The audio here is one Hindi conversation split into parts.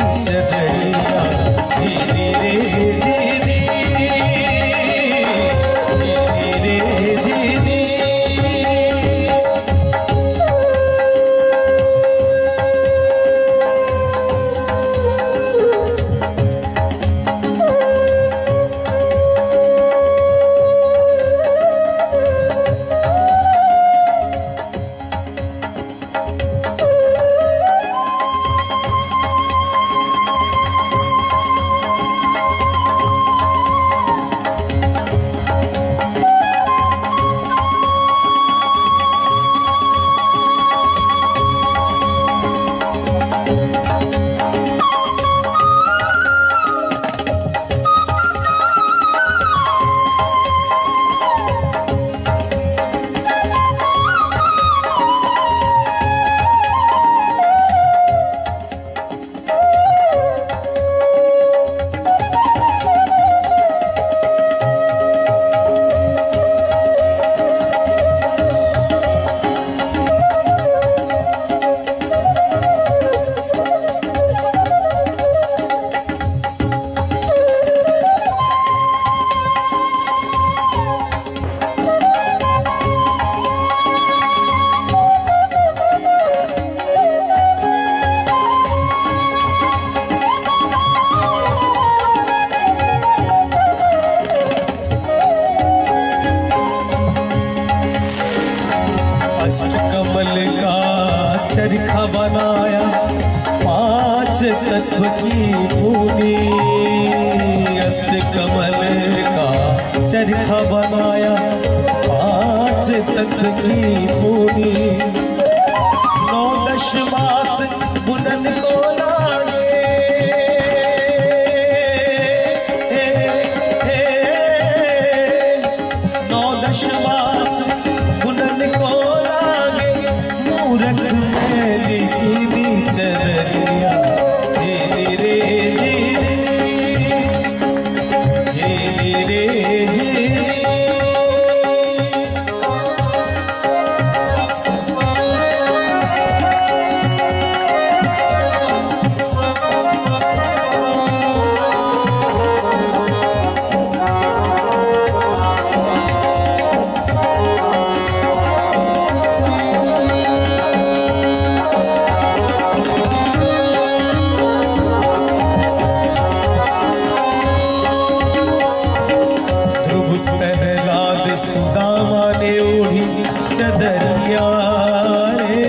चदरिया धीरे रे धीरे कमल का चरखा बनाया 5 तत्व की पूनी। अस्त कमल का चरखा बनाया 5 तत्व की पूनी। 9-10 मास बुनन को लागे 9-10 मास बुनन को मूरख मैली की चदरिया धीरे धीरे धीरे धीरे। सुदामा ने ओढ़ी चदरिया रे।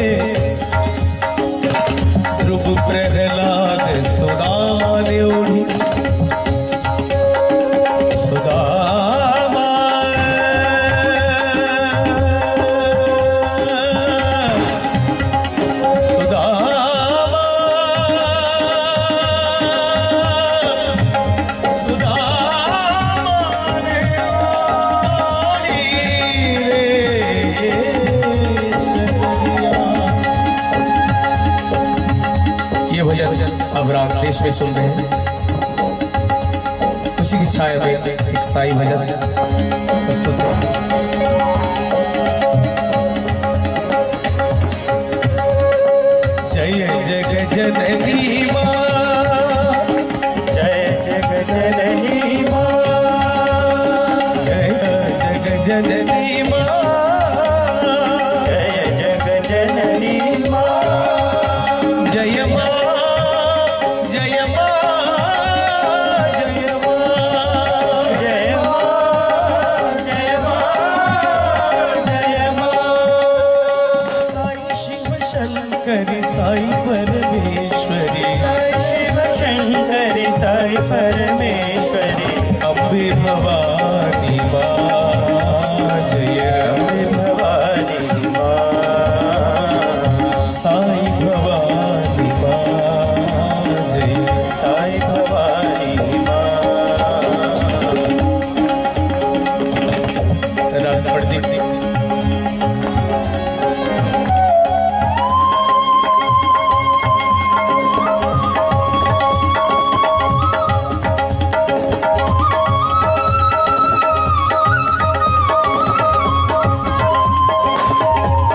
ध्रुव प्रहलाद सुदामा ने ओढ़ी सुदामा अब राग देश में सुन रहे हैं। खुशी की छाया में एक साई भजन प्रस्तुत है। जय जग जननी मां, जय जग जननी मां, जय जग जननी मां, जय जग जननी मां, जय मां साई परमेश्वरी, साई शिव शंकरी, साई परमेश्वरी, अम्बे भवानी मां, जय अम्बे भवानी मां, साई भवानी मां, जय साई भवानी मां। राग प्रदीप जी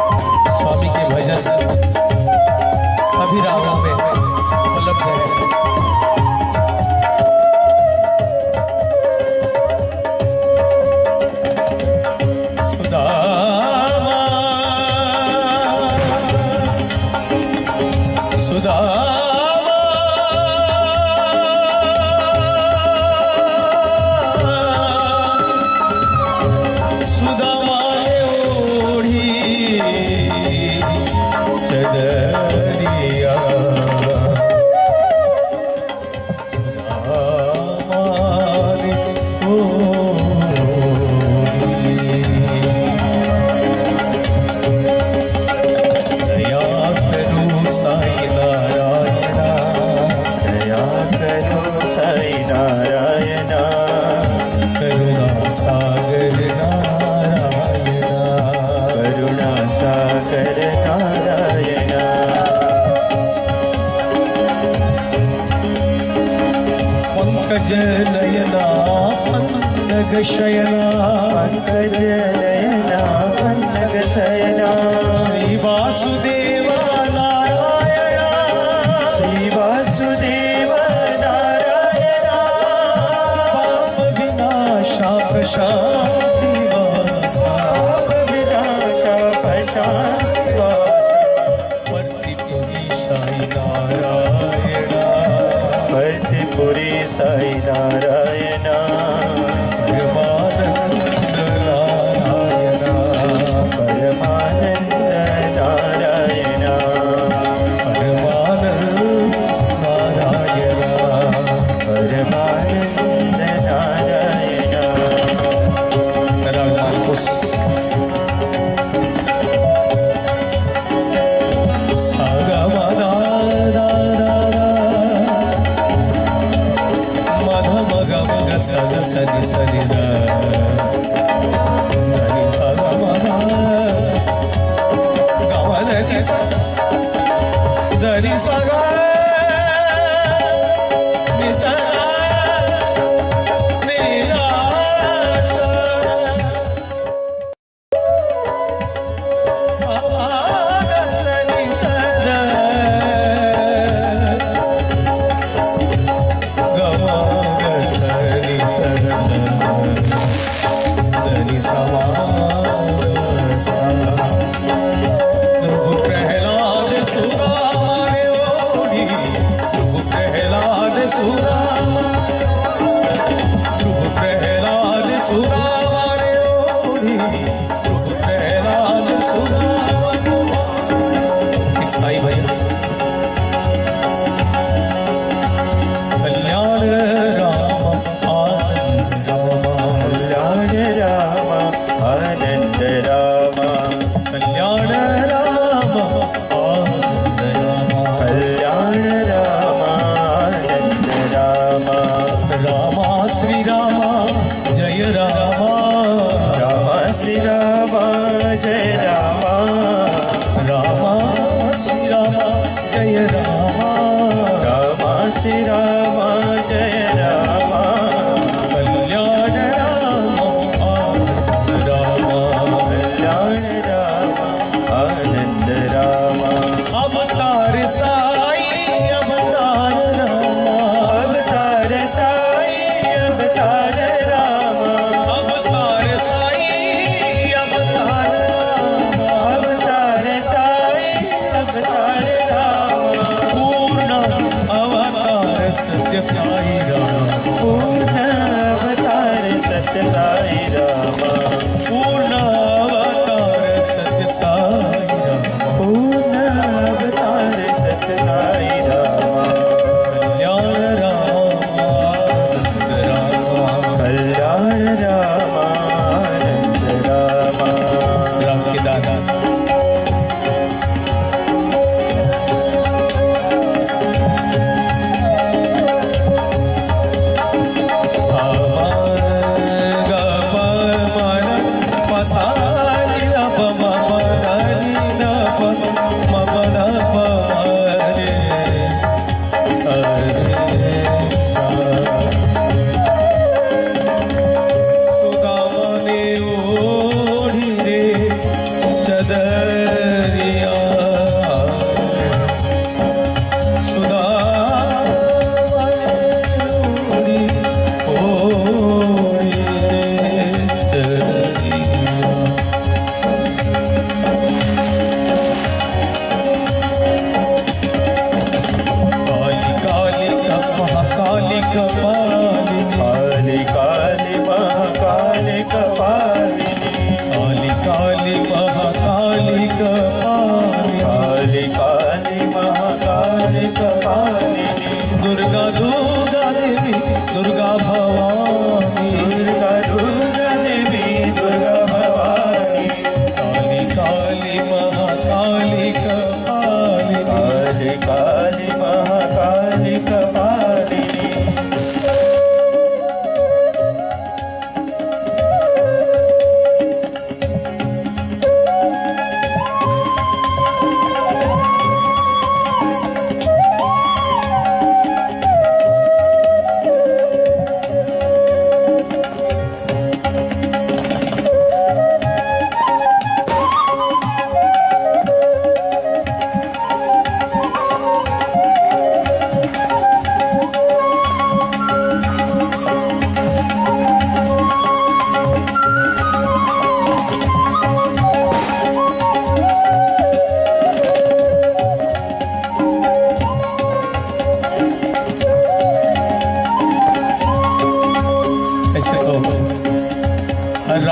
सभी रागों में उपलब्ध है। पंकज नयना पन्नग शयना पंकज नयना पन्नग शयना श्री वासुदेव नारायण श्री वासुदेव नारायण पाप विनाशा प्रशांति पाप विनाशा प्रशांति परतिपुरी साई नारायण परतिपुरी साई नारायण परमानंद नारायण परमानंद नारायण परमानंद नारायण परमानंद नारायण राग को सागा मना सज सज सज धनी सग गमन धनी सग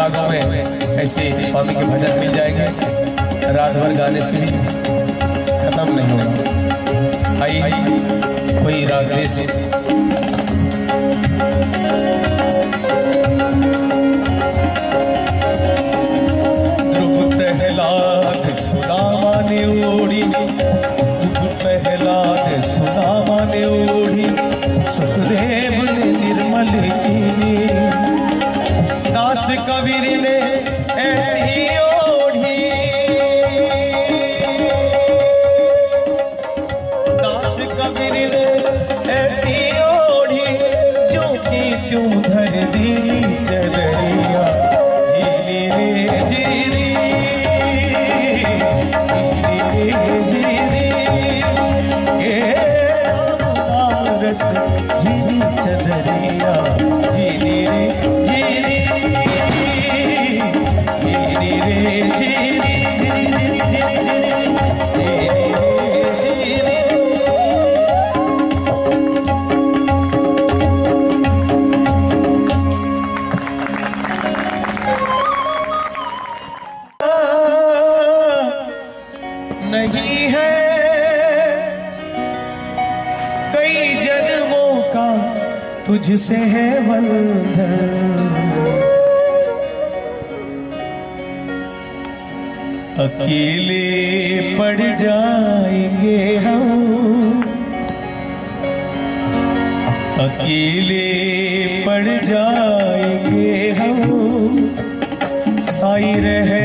रागों में ऐसे स्वामी के भजन मिल जाएंगे, रात भर गाने से भी खत्म नहीं होगा। आइए कोई राग देश प्रहलाद सुदामा ने ओढ़ी, प्रहलाद सुदामा ने ओढ़ी, सुखदेव ने निर्मल कीनी, दास कबीर ने ऐसी ओढ़ी, दास कबीर ने ऐसी ओढ़ी, जो कि त्यों धर दी चदरिया, झीली रे झीली झीली चदरिया, झीली रे झीली, झीली रे झीली, नहीं है कई जन्मों का तुझसे है बंधन, अकेले पड़ जाएंगे हम, अकेले पड़ जाएंगे हम, साई रह